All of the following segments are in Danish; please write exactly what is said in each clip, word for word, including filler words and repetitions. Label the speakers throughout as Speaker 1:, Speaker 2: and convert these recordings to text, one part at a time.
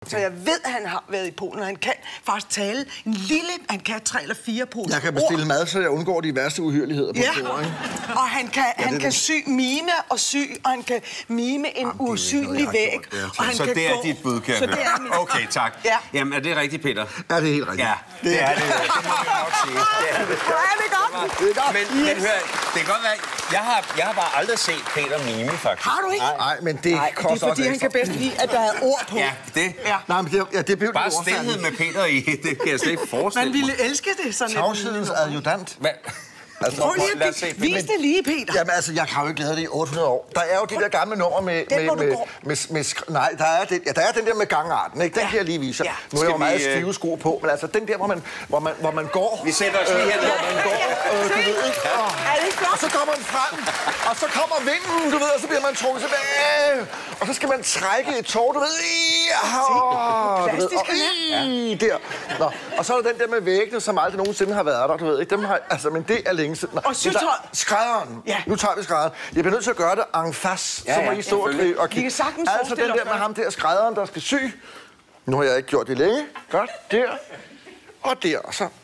Speaker 1: Så jeg ved, at han har været i Polen, og han kan faktisk tale en lille... Han kan tre eller fire polske
Speaker 2: Jeg kan bestille ord. mad, så jeg undgår de værste uhyrligheder på
Speaker 1: ja.
Speaker 2: bordet.
Speaker 1: Og han kan, ja, han kan sy mime og sy, og han kan mime en Jamen, usynlig væg.
Speaker 3: Og han så kan det er gå. dit bud, kan jeg høre. Okay, tak. Ja. Jamen, er det rigtigt, Peter?
Speaker 2: Ja, det er helt rigtigt.
Speaker 3: Ja, det, det er det. Det må vi nok sige. Det er det.
Speaker 1: Ja, det er godt.
Speaker 3: Det er godt. Men, yes. men hør, det kan godt være... Jeg har, jeg har bare aldrig set Peter mime, faktisk.
Speaker 1: Har du ikke?
Speaker 2: Nej, men det
Speaker 1: Nej,
Speaker 2: koster også
Speaker 1: det er, fordi han kan bedst lide, at der er ord på.
Speaker 3: Ja, det...
Speaker 1: Ja.
Speaker 2: Nej, men det, ja, det blev
Speaker 3: bare stilhed med Peter i, det kan jeg slet ikke forestille
Speaker 1: mig. Man ville elske det sådan.
Speaker 2: Tavshedens adjutant.
Speaker 3: Hvad?
Speaker 2: Altså,
Speaker 1: prøv lige at se, vis det lige, Peter.
Speaker 2: Jamen altså, jeg har jo ikke lavet det i otte hundrede år. Der er jo de der gamle numre med...
Speaker 1: Den,
Speaker 2: med, med,
Speaker 1: med,
Speaker 2: med, med Nej, der er, det, ja, der er den der med gangarten, ikke? Den ja. kan jeg lige vise jer. Ja. Nu er jeg jo meget
Speaker 3: vi,
Speaker 2: stive sko på, men altså den der, hvor man, hvor man, hvor man går...
Speaker 3: Vi sætter os lige her.
Speaker 2: Øh, hvor man går, øh, du ved ikke... Og, og så går man frem, og så kommer vinden, du ved, og så bliver man trukket tilbage. Og så skal man trække et tår, du ved... Ja, du ved, og, ja. der. Nå, og så er der den der med væggene, som aldrig nogensinde har været der, du ved ikke? Dem har, altså, men det er længe siden.
Speaker 1: Og så
Speaker 2: skrædderen. Ja. Nu tager vi skrædderen. Jeg bliver nødt til at gøre det en face, ja, ja, så må I stå og kigge.
Speaker 1: Vi kan sagtens
Speaker 2: altså den der med ham der skrædderen, der skal sy. Nu har jeg ikke gjort det længe. Godt, der. Og der, og så.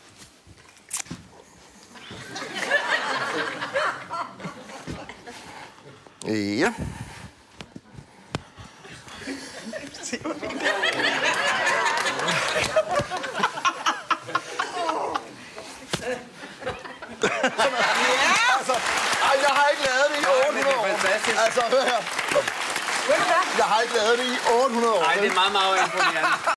Speaker 2: Ja. Altså, ej, jeg har ikke lavet det i otte hundrede år. Altså, hør her. Jeg har ikke lavet det i otte hundrede år.
Speaker 3: Nej, det er meget, meget imponerende.